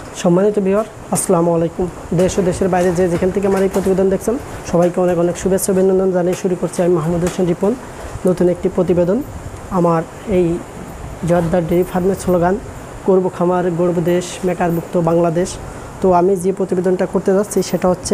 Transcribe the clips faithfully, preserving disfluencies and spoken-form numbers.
সম্মানিত ভিউয়ার আসসালামু আলাইকুম। দেশ ও দেশের বাইরে যে যেখান থেকে আমার এই প্রতিবেদন দেখছেন সবাইকে অনেক অনেক শুভেচ্ছা অভিনন্দন জানিয়ে শুরু করছি আমি মাহমুদ হোসেন রিপন। নতুন একটি প্রতিবেদন আমার এই জর্দার ডেইরি ফার্মের স্লোগান করব খামার গর্ব দেশ মেকারমুক্ত বাংলাদেশ। তো আমি যে প্রতিবেদনটা করতে যাচ্ছি সেটা হচ্ছে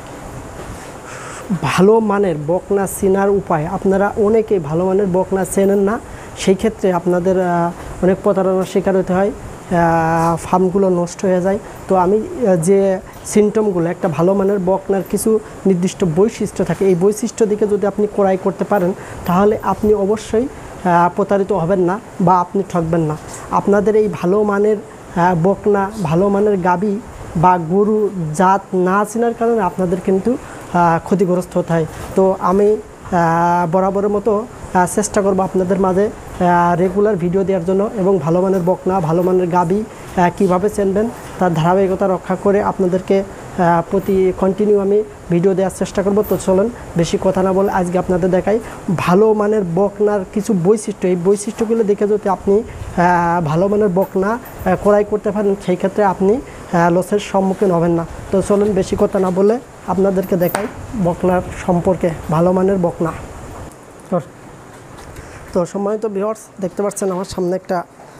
ভালো মানের বকনা চেনার উপায়। আপনারা অনেকেই ভালো মানের বকনা চেনেন না, সেই ক্ষেত্রে আপনাদের অনেক প্রতারণার শিকার হতে হয়, ফার্মগুলো নষ্ট হয়ে যায়। তো আমি যে সিমটমগুলো একটা ভালো মানের বকনার কিছু নির্দিষ্ট বৈশিষ্ট্য থাকে, এই বৈশিষ্ট্য দিকে যদি আপনি ক্রয় করতে পারেন তাহলে আপনি অবশ্যই প্রতারিত হবেন না বা আপনি ঠকবেন না। আপনাদের এই ভালো মানের বকনা ভালো মানের গাবি বা গরু জাত না চেনার কারণে আপনাদের কিন্তু ক্ষতিগ্রস্ত হতে হয়। তো আমি বরাবরের মতো চেষ্টা করব আপনাদের মাঝে রেগুলার ভিডিও দেওয়ার জন্য এবং ভালো মানের বকনা ভালো মানের গাবি কীভাবে চেনবেন তার ধারাবাহিকতা রক্ষা করে আপনাদেরকে প্রতি কন্টিনিউ আমি ভিডিও দেওয়ার চেষ্টা করব। তো চলুন বেশি কথা না বলে আজকে আপনাদের দেখাই ভালো মানের বকনার কিছু বৈশিষ্ট্য। এই বৈশিষ্ট্যগুলো দেখে যদি আপনি ভালো মানের বকনা ক্রয় করতে পারেন সেই ক্ষেত্রে আপনি লসের সম্মুখীন হবেন না। তো চলুন বেশি কথা না বলে আপনাদেরকে দেখাই বকনার সম্পর্কে ভালো মানের বকনা। তো সম্মানিত ভিউয়ার্স দেখতে পাচ্ছেন আমার সামনে একটা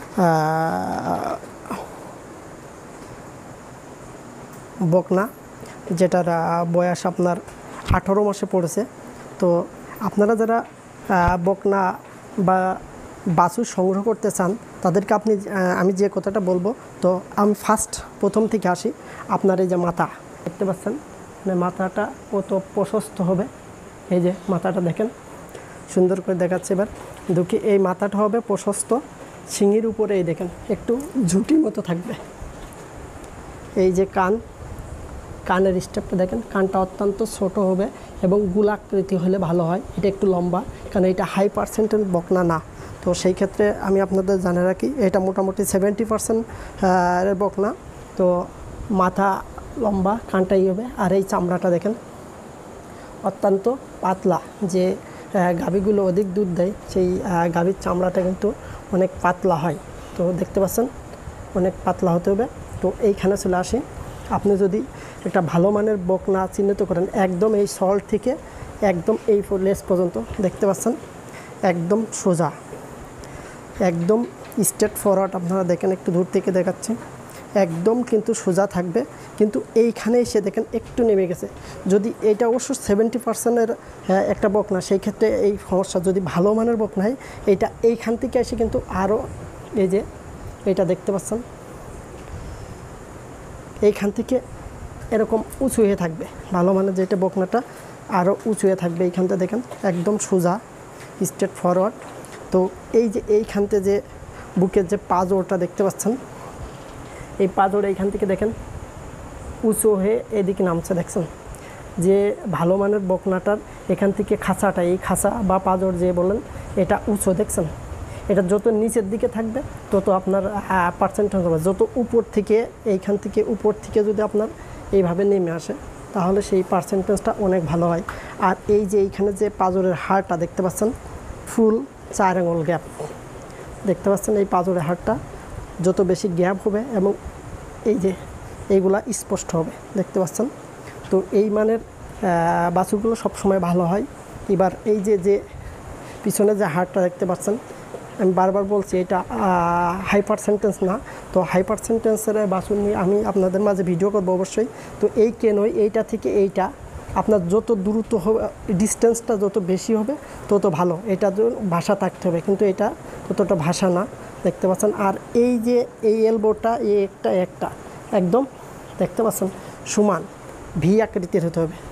বকনা যেটার বয়স আপনার আঠারো মাসে পড়েছে। তো আপনারা যারা বকনা বা বাছুর সংগ্রহ করতে চান তাদেরকে আপনি আমি যে কথাটা বলবো, তো আমি ফার্স্ট প্রথম থেকে আসি। আপনার এই যে মাথা দেখতে পাচ্ছেন, মানে মাথাটা কত প্রশস্ত হবে, এই যে মাথাটা দেখেন সুন্দর করে দেখাচ্ছে। এবার দুঃখী এই মাথাটা হবে প্রশস্ত, শিঙির উপরে এই দেখেন একটু ঝুঁটির মতো থাকবে। এই যে কান কানের স্টেপটা দেখেন, কানটা অত্যন্ত ছোট হবে এবং গোলাকৃতি হলে ভালো হয়। এটা একটু লম্বা, কারণ এটা হাই পার্সেন্টের বকনা না। তো সেই ক্ষেত্রে আমি আপনাদের জানিয়ে রাখি এটা মোটামুটি সেভেন্টি পার্সেন্ট বকনা। তো মাথা লম্বা, কানটাই হবে। আর এই চামড়াটা দেখেন অত্যন্ত পাতলা। যে গাভীগুলো অধিক দুধ দেয় সেই গাভীর চামড়াটা কিন্তু অনেক পাতলা হয়। তো দেখতে পাচ্ছেন অনেক পাতলা হতে হবে। তো এইখানে চলে আসি, আপনি যদি একটা ভালো মানের বকনা চিহ্নিত করেন একদম এই সল্ট থেকে একদম এই লেস পর্যন্ত দেখতে পাচ্ছেন একদম সোজা, একদম স্ট্রেট ফরওয়ার্ড। আপনারা দেখেন একটু দূর থেকে দেখাচ্ছি, একদম কিন্তু সোজা থাকবে। কিন্তু এইখানে এসে দেখেন একটু নেমে গেছে। যদি এটা অবশ্য সেভেন্টি পার্সেন্টের একটা বকনা, সেই ক্ষেত্রে এই সমস্যা। যদি ভালো মানের বকনা হয় এইটা এইখান থেকে এসে কিন্তু আরও এই যে এটা দেখতে পাচ্ছেন এইখান থেকে এরকম উঁচু হয়ে থাকবে। ভালো মানের যেটা বকনাটা আরও উঁচু হয়ে থাকবে। এইখানটা দেখেন একদম সোজা স্ট্রেট ফরওয়ার্ড। তো এই যে এইখানতে যে বুকের যে পাঁজরটা দেখতে পাচ্ছেন, এই পাঁজর এইখান থেকে দেখেন উঁচু হয়ে এদিকে নামছে। দেখছেন যে ভালো মানের বকনাটার এখান থেকে খাঁচাটা, এই খাঁচা বা পাঁজর যে বলেন এটা উঁচু দেখছেন। এটা যত নিচের দিকে থাকবে তত আপনার পার্সেন্টেজ হবে। যত উপর থেকে এইখান থেকে উপর থেকে যদি আপনার এইভাবে নেমে আসে তাহলে সেই পার্সেন্টেজটা অনেক ভালো হয়। আর এই যে এইখানে যে পাঁজরের হাড়টা দেখতে পাচ্ছেন ফুল চার আঙুল গ্যাপ দেখতে পাচ্ছেন। এই পাঁজরের হাড়টা যত বেশি গ্যাপ হবে এবং এই যে এইগুলা স্পষ্ট হবে দেখতে পাচ্ছেন। তো এই মানের বাছুরগুলো সবসময় ভালো হয়। এবার এই যে যে পিছনে যে হাড়টা দেখতে পাচ্ছেন, আমি বারবার বলছি এটা হাই পার্সেন্টেজ না। তো হাই পার্সেন্টেজের বাছুর নিয়ে আমি আপনাদের মাঝে ভিডিও করবো অবশ্যই। তো এই কেনই এইটা থেকে এইটা আপনার যত দ্রুত হবে, ডিস্টেন্সটা যত বেশি হবে তত ভালো। এটা ভাষা থাকতে হবে, কিন্তু এটা ততটা ভাষা না দেখতে পাচ্ছেন। আর এই যে এই এলবোটা এই একটা একটা একদম দেখতে পাচ্ছেন সমান ভি আকৃতির হতে হবে।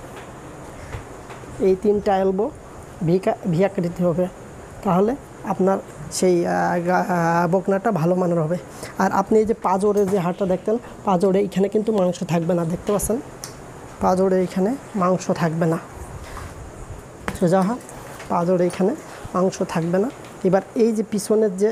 এই তিনটা এলবো ভি ভি আকৃতির হবে, তাহলে আপনার সেই বকনাটা ভালো মানের হবে। আর আপনি এই যে পাঁজরের যে হাড়টা দেখতেন, পাঁজরে এইখানে কিন্তু মাংস থাকবে না দেখতে পাচ্ছেন, পাঁজরে এইখানে মাংস থাকবে না, সোজা হাত পাঁজরে এইখানে মাংস থাকবে না। এবার এই যে পিছনের যে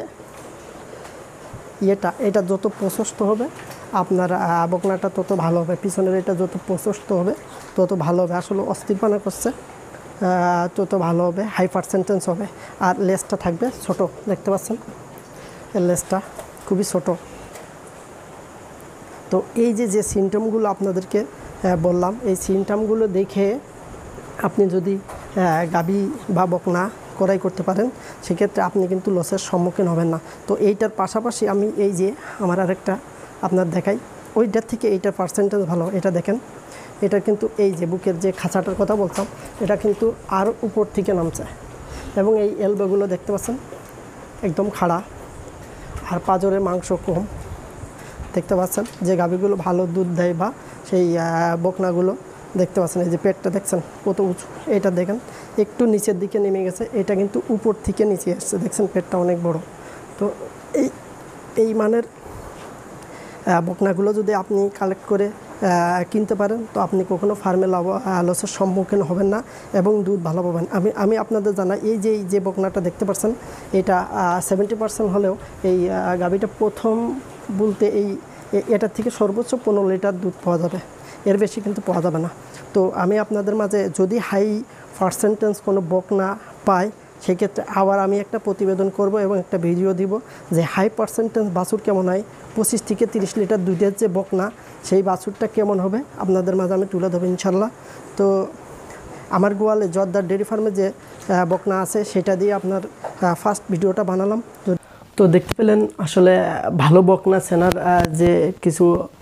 ইয়েটা, এটা যত প্রশস্ত হবে আপনার বকনাটা তত ভালো হবে। পিছনের এটা যত প্রশস্ত হবে তত ভালো হবে। আসলে অস্থিরপানা করছে তত ভালো হবে, হাই পার্সেন্টেজ হবে। আর লেজটা থাকবে ছোট দেখতে পাচ্ছেন, এর লেজটা খুবই ছোট। তো এই যে যে সিমটমগুলো আপনাদেরকে বললাম, এই সিমটমগুলো দেখে আপনি যদি গাভী বা বকনা ক্রয় করতে পারেন, সেক্ষেত্রে আপনি কিন্তু লসের সম্মুখীন হবেন না। তো এইটার পাশাপাশি আমি এই যে আমার আরেকটা আপনার দেখাই, ওইটার থেকে এইটার পার্সেন্টেজ ভালো। এটা দেখেন, এটা কিন্তু এই যে বুকের যে খাঁচাটার কথা বলতাম, এটা কিন্তু আরও উপর থেকে নামছে এবং এই এলবোগুলো দেখতে পাচ্ছেন একদম খাড়া, আর পাঁজরের মাংস কম। দেখতে পাচ্ছেন যে গাভীগুলো ভালো দুধ দেয় বা সেই বকনাগুলো দেখতে পাচ্ছেন, এই যে পেটটা দেখছেন কত উঁচু। এটা দেখেন একটু নিচের দিকে নেমে গেছে, এটা কিন্তু উপর থেকে নিচে আসছে, দেখছেন পেটটা অনেক বড়। তো এই এই মানের বকনাগুলো যদি আপনি কালেক্ট করে কিনতে পারেন, তো আপনি কখনো ফার্মে লাভ লসের সম্মুখীন হবেন না এবং দুধ ভালো পাবেন। আমি আমি আপনাদের জানাই, এই যে এই যে বকনাটা দেখতে পাচ্ছেন, এটা সেভেন্টি পার্সেন্ট হলেও এই গাভীটা প্রথম বলতে এই এটার থেকে সর্বোচ্চ পনেরো লিটার দুধ পাওয়া যাবে, এর বেশি কিন্তু পাওয়া যাবে না। তো আমি আপনাদের মাঝে যদি হাই পার্সেন্টেজ কোনো বকনা পাই, সেক্ষেত্রে আবার আমি একটা প্রতিবেদন করব এবং একটা ভিডিও দিব যে হাই পার্সেন্টেজ বাছুর কেমন হয়, পঁচিশ থেকে তিরিশ লিটার দুধের যে বকনা, সেই বাছুরটা কেমন হবে আপনাদের মাঝে আমি তুলে দেবো ইনশাল্লাহ। তো আমার গোয়ালে জর্দার ডেয়ারি ফার্মে যে বকনা আছে, সেটা দিয়ে আপনার ফার্স্ট ভিডিওটা বানালাম। তো দেখতে পেলেন আসলে ভালো বকনা চেনার যে কিছু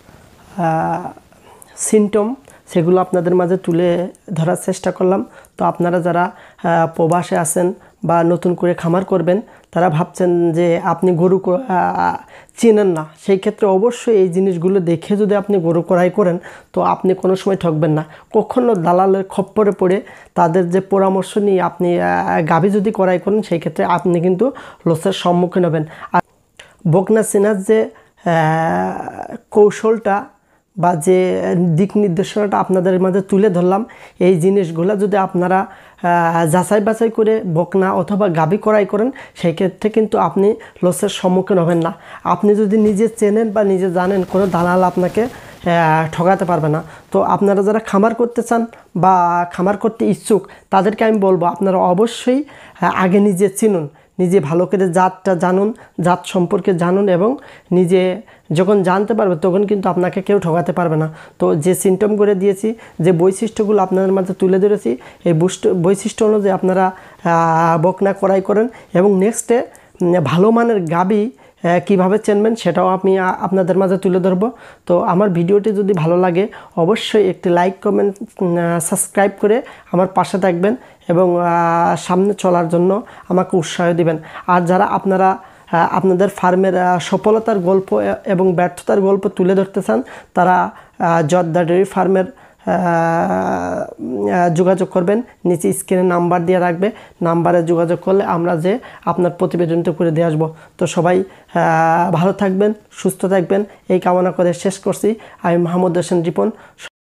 সিমটম, সেগুলো আপনাদের মাঝে তুলে ধরার চেষ্টা করলাম। তো আপনারা যারা প্রবাসে আছেন বা নতুন করে খামার করবেন, তারা ভাবছেন যে আপনি গরু চেনেন না, সেই ক্ষেত্রে অবশ্যই এই জিনিসগুলো দেখে যদি আপনি গরু ক্রয় করেন, তো আপনি কোনো সময় ঠকবেন না। কখনো দালালের খপ্পরে পড়ে তাদের যে পরামর্শ নিয়ে আপনি গাভী যদি ক্রয় করেন, সেই ক্ষেত্রে আপনি কিন্তু লসের সম্মুখীন হবেন। আর বকনা চেনার যে কৌশলটা বা যে দিক নির্দেশনাটা আপনাদের মাঝে তুলে ধরলাম, এই জিনিসগুলো যদি আপনারা যাচাই বাছাই করে বকনা অথবা গাভী ক্রয় করেন, সেই ক্ষেত্রে কিন্তু আপনি লসের সম্মুখীন হবেন না। আপনি যদি নিজে চেনেন বা নিজে জানেন, কোনো দালাল আপনাকে ঠকাতে পারবে না। তো আপনারা যারা খামার করতে চান বা খামার করতে ইচ্ছুক, তাদেরকে আমি বলবো আপনারা অবশ্যই আগে নিজে চিনুন, নিজে ভালো করে জাতটা জানুন, জাত সম্পর্কে জানুন, এবং নিজে যখন জানতে পারবে তখন কিন্তু আপনাকে কেউ ঠকাতে পারবে না। তো যে সিমটম করে দিয়েছি, যে বৈশিষ্ট্যগুলো আপনাদের মাঝে তুলে ধরেছি, এই বৈশিষ্ট্য অনুযায়ী আপনারা বকনা ক্রয় করেন এবং নেক্সটে ভালো মানের গাভী কীভাবে চেনবেন সেটাও আমি আপনাদের মাঝে তুলে ধরব। তো আমার ভিডিওটি যদি ভালো লাগে, অবশ্যই একটি লাইক, কমেন্ট, সাবস্ক্রাইব করে আমার পাশে থাকবেন এবং সামনে চলার জন্য আমাকে উৎসাহ দিবেন। আর যারা আপনারা আপনাদের ফার্মের সফলতার গল্প এবং ব্যর্থতার গল্প তুলে ধরতে চান, তারা জর্দা ডেয়ারি ফার্মের যোগাযোগ করবেন। নিচে স্ক্রিনে নাম্বার দিয়ে রাখবে, নাম্বারে যোগাযোগ করলে আমরা যে আপনার প্রতিবেদনটা করে দিয়ে আসবো। তো সবাই ভালো থাকবেন, সুস্থ থাকবেন, এই কামনা করে শেষ করছি। আমি মাহমুদ হোসেন রিপন।